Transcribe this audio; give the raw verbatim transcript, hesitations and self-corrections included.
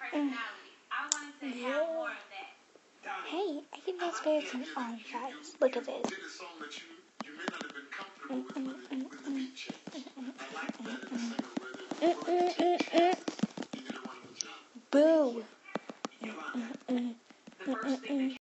personality. I wanted to yeah. have more of that. Hey, I can dance better than all you guys. Look at this. Boo.